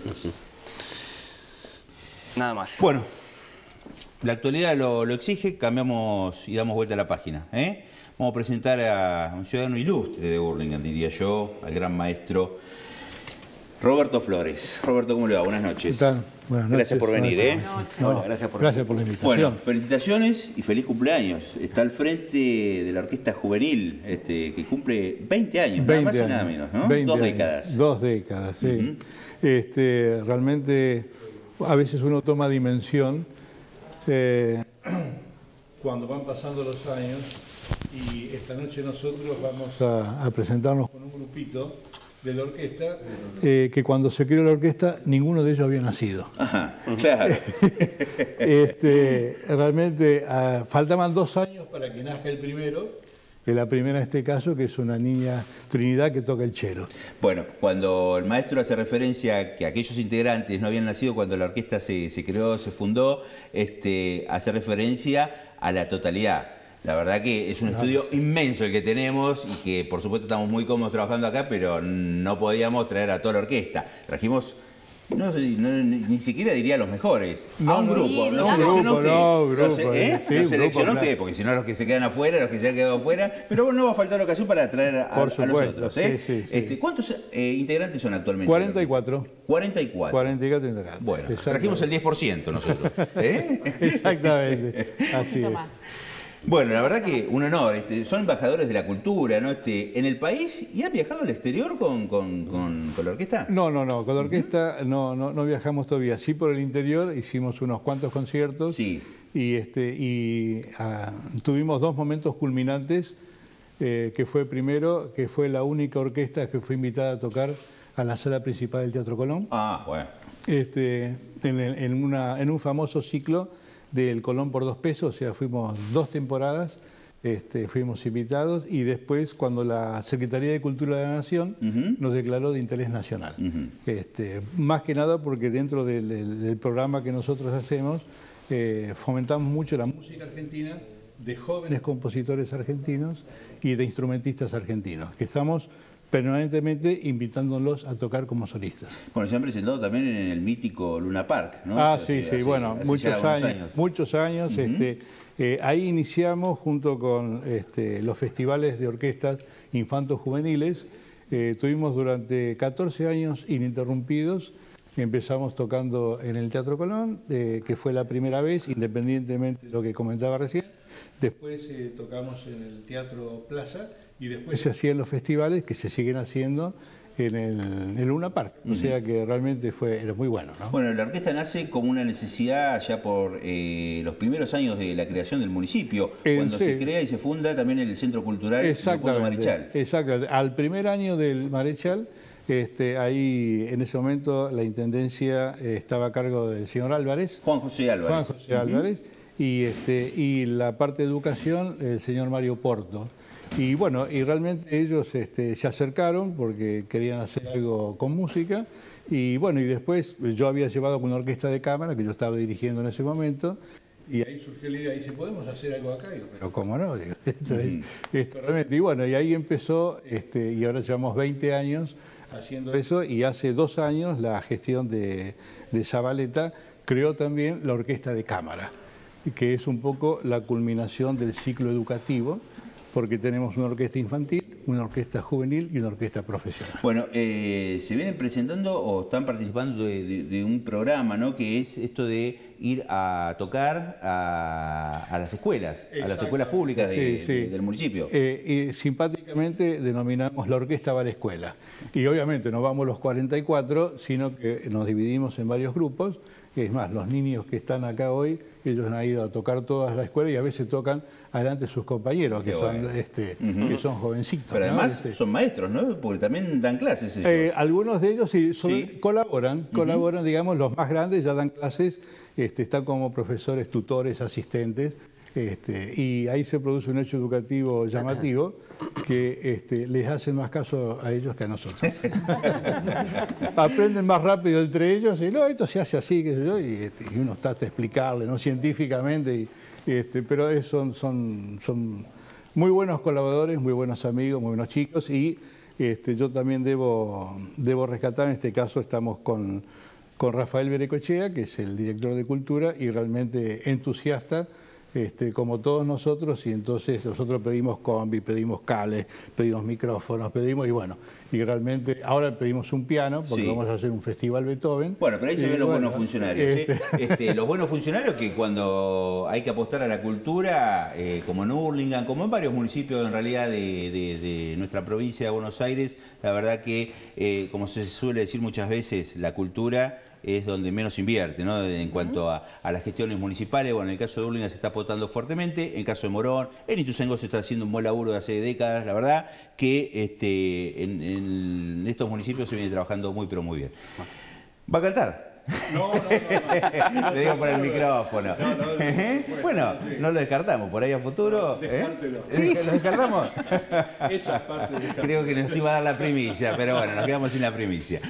Nada más. Bueno, la actualidad lo exige, cambiamos y damos vuelta a la página. Vamos a presentar a un ciudadano ilustre de Hurlingham, diría yo, al gran maestro Roberto Flores. Roberto, ¿cómo le va? Buenas noches. ¿Qué tal? Buenas noches. Gracias por venir. Hola, gracias por la invitación. Bueno, felicitaciones y feliz cumpleaños. Está al frente de la orquesta juvenil, que cumple 20 años, nada más y nada menos, ¿no? 20 décadas. 2 décadas, sí. Realmente, a veces uno toma dimensión cuando van pasando los años, y esta noche nosotros vamos a presentarnos con un grupito de la orquesta, que cuando se creó la orquesta ninguno de ellos había nacido. Ajá, claro. Realmente faltaban 2 años para que nazca el primero, que la primera en este caso, que es una niña Trinidad que toca el cello. Bueno, cuando el maestro hace referencia a que aquellos integrantes no habían nacido cuando la orquesta se creó, se fundó, hace referencia a la totalidad. La verdad que es un estudio inmenso el que tenemos y que por supuesto estamos muy cómodos trabajando acá, pero no podíamos traer a toda la orquesta. Trajimos, ni siquiera diría los mejores, a un grupo. Los seleccionó usted, porque si no los que se quedan afuera, los que se han quedado afuera, pero bueno, no va a faltar ocasión para traer a los otros. ¿Cuántos integrantes son actualmente? 44. 44. 44 integrantes. Bueno, trajimos el 10% nosotros. Exactamente, así es. Bueno, la verdad que un honor. Son embajadores de la cultura, ¿no? En el país, ¿y han viajado al exterior con la orquesta? No, con la orquesta no viajamos todavía. Sí, por el interior hicimos unos cuantos conciertos. Sí. Y tuvimos 2 momentos culminantes, que fue primero, que fue la única orquesta que fue invitada a tocar a la sala principal del Teatro Colón. Ah, bueno. En un famoso ciclo del Colón por 2 pesos, o sea, fuimos 2 temporadas, fuimos invitados, y después cuando la Secretaría de Cultura de la Nación nos declaró de interés nacional. Más que nada porque dentro del programa que nosotros hacemos fomentamos mucho la música argentina, de jóvenes compositores argentinos y de instrumentistas argentinos, que estamos permanentemente invitándolos a tocar como solistas. Bueno, se han presentado también en el mítico Luna Park, ¿no? Sí, bueno, muchos años. Ahí iniciamos junto con los festivales de orquestas infantos juveniles. Tuvimos durante 14 años ininterrumpidos. Empezamos tocando en el Teatro Colón, que fue la primera vez, independientemente de lo que comentaba recién. Después tocamos en el Teatro Plaza, y después se hacían los festivales que se siguen haciendo en el Luna Park. O sea que realmente era muy bueno, ¿no? Bueno, la orquesta nace como una necesidad ya por los primeros años de la creación del municipio, cuando se crea y se funda también el Centro Cultural Leopoldo Marechal. Exacto. Al primer año del Marechal, ahí en ese momento la intendencia estaba a cargo del señor Álvarez. Juan José Álvarez. Y la parte de educación, el señor Mario Porto. Y bueno, y realmente ellos se acercaron porque querían hacer algo con música, y bueno, y después yo había llevado con una orquesta de cámara que yo estaba dirigiendo en ese momento, y ahí surgió la idea, y dice, ¿podemos hacer algo acá? Digo, pero ¿cómo no? Digo, esto realmente, y bueno, y ahí empezó, y ahora llevamos 20 años haciendo eso, y hace 2 años la gestión de Zabaleta creó también la orquesta de cámara, que es un poco la culminación del ciclo educativo, porque tenemos una orquesta infantil, una orquesta juvenil y una orquesta profesional. Bueno, se vienen presentando o están participando de un programa, ¿no?, que es esto de ir a tocar a las escuelas, a las escuelas públicas del municipio. Y simpáticamente denominamos la orquesta va a la escuela. Y obviamente no vamos los 44, sino que nos dividimos en varios grupos. Es más, los niños que están acá hoy, ellos han ido a tocar todas la escuela y a veces tocan adelante sus compañeros, que son jovencitos. Pero además son maestros, ¿no? Porque también dan clases ellos. Algunos de ellos colaboran, digamos, los más grandes ya dan clases, están como profesores, tutores, asistentes. Y ahí se produce un hecho educativo llamativo que les hacen más caso a ellos que a nosotros. Aprenden más rápido entre ellos y no, esto se hace así, qué sé yo, y uno trata de explicarle, ¿no?, científicamente, pero son muy buenos colaboradores, muy buenos amigos, muy buenos chicos, y yo también debo rescatar, en este caso estamos con Rafael Berecochea, que es el director de Cultura y realmente entusiasta, como todos nosotros, y entonces nosotros pedimos combi, pedimos cables, pedimos micrófonos, y realmente ahora pedimos un piano porque vamos a hacer un festival Beethoven. Bueno, pero ahí se ven los buenos funcionarios. Los buenos funcionarios que cuando hay que apostar a la cultura, como en Hurlingham, como en varios municipios en realidad de nuestra provincia de Buenos Aires, la verdad que, como se suele decir muchas veces, la cultura es donde menos invierte, ¿no?, en cuanto a las gestiones municipales. Bueno, en el caso de Hurlingham se está apostando fuertemente, en el caso de Morón, en Ituzaingó se está haciendo un buen laburo de hace décadas, la verdad que en estos municipios se viene trabajando muy pero muy bien. ¿Va a cantar? No. Le digo por el micrófono. Bueno, no lo descartamos, por ahí a futuro. ¿Lo descartamos? Esa parte creo que nos iba a dar la primicia, pero bueno, nos quedamos sin la primicia.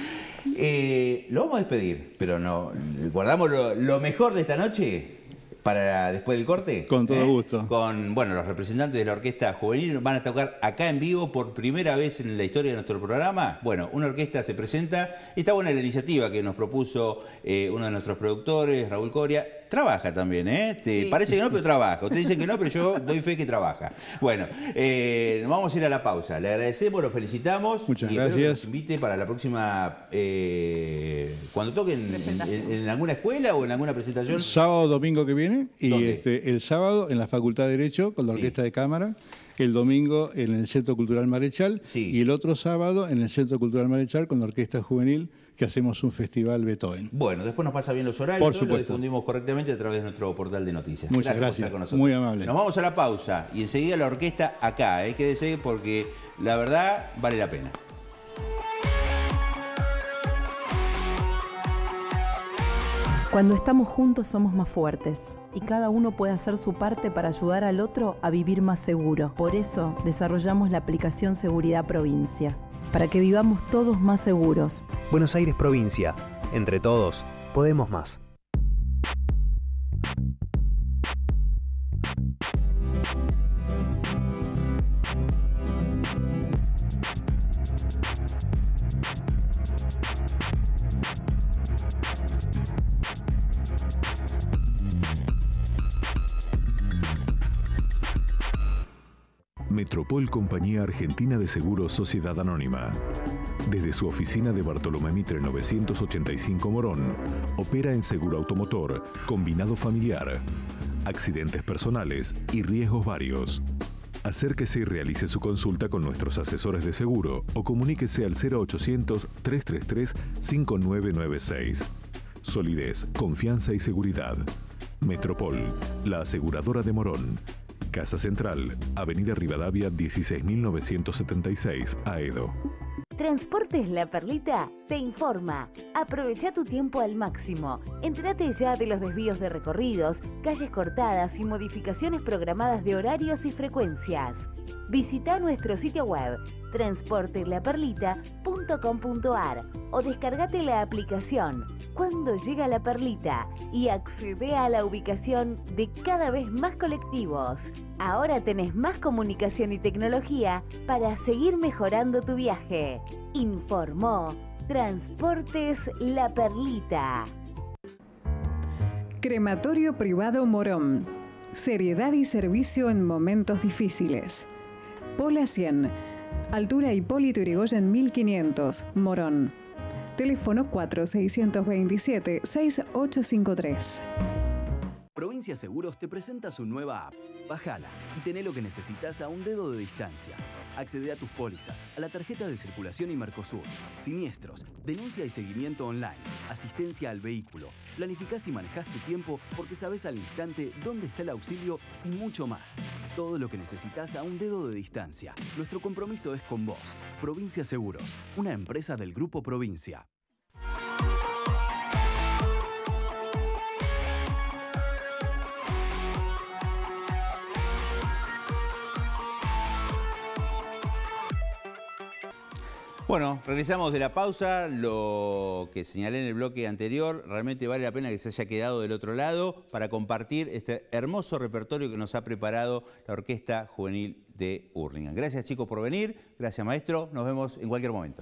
Lo vamos a despedir, pero no guardamos lo mejor de esta noche para después del corte. Con todo gusto. Con los representantes de la Orquesta Juvenil van a tocar acá en vivo por primera vez en la historia de nuestro programa. Bueno, una orquesta se presenta y está buena la iniciativa que nos propuso uno de nuestros productores, Raúl Coria. Trabaja también, Parece que no, pero trabaja. Ustedes dicen que no, pero yo doy fe que trabaja. Bueno, nos vamos a ir a la pausa. Le agradecemos, lo felicitamos. Muchas gracias. Espero que nos invite para la próxima, cuando toquen en alguna escuela o en alguna presentación. Sábado, domingo que viene. Y el sábado en la Facultad de Derecho con la Orquesta de Cámara. El domingo en el Centro Cultural Marechal y el otro sábado en el Centro Cultural Marechal con la Orquesta Juvenil, que hacemos un festival Beethoven. Bueno, después nos pasa bien los horarios, por supuesto. Lo difundimos correctamente a través de nuestro portal de noticias. Muchas gracias por estar con nosotros. Muy amable. Nos vamos a la pausa y enseguida la orquesta acá, quédese porque la verdad vale la pena. Cuando estamos juntos somos más fuertes y cada uno puede hacer su parte para ayudar al otro a vivir más seguro. Por eso desarrollamos la aplicación Seguridad Provincia, para que vivamos todos más seguros. Buenos Aires Provincia. Entre todos, podemos más. Metropol Compañía Argentina de Seguros Sociedad Anónima. Desde su oficina de Bartolomé Mitre 985 Morón, opera en seguro automotor, combinado familiar, accidentes personales y riesgos varios. Acérquese y realice su consulta con nuestros asesores de seguro o comuníquese al 0800-333-5996. Solidez, confianza y seguridad. Metropol, la aseguradora de Morón. Casa Central, Avenida Rivadavia 16.976, Aedo. Transportes La Perlita te informa. Aprovecha tu tiempo al máximo. Entérate ya de los desvíos de recorridos, calles cortadas y modificaciones programadas de horarios y frecuencias. Visita nuestro sitio web transportelaperlita.com.ar o descargate la aplicación Cuando Llega La Perlita y accede a la ubicación de cada vez más colectivos. Ahora tenés más comunicación y tecnología para seguir mejorando tu viaje. Informó Transportes La Perlita. Crematorio Privado Morón. Seriedad y servicio en momentos difíciles. Pola 100. Altura Hipólito Yrigoyen 1500, Morón. Teléfono 4627-6853. Provincia Seguros te presenta su nueva app. Bájala y tené lo que necesitas a un dedo de distancia. Accede a tus pólizas, a la tarjeta de circulación y Mercosur, siniestros, denuncia y seguimiento online, asistencia al vehículo. Planificás y manejás tu tiempo porque sabés al instante dónde está el auxilio y mucho más. Todo lo que necesitas a un dedo de distancia. Nuestro compromiso es con vos. Provincia Seguros, una empresa del Grupo Provincia. Bueno, regresamos de la pausa. Lo que señalé en el bloque anterior, realmente vale la pena que se haya quedado del otro lado para compartir este hermoso repertorio que nos ha preparado la Orquesta Juvenil de Hurlingham. Gracias, chicos, por venir. Gracias, maestro. Nos vemos en cualquier momento.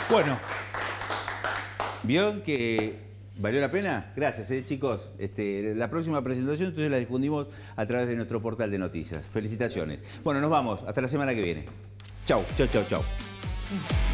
Bueno, ¿vieron que valió la pena? Gracias, chicos. La próxima presentación entonces la difundimos a través de nuestro portal de noticias. Felicitaciones. Bueno, nos vamos. Hasta la semana que viene. Chau, chau, chau, chau.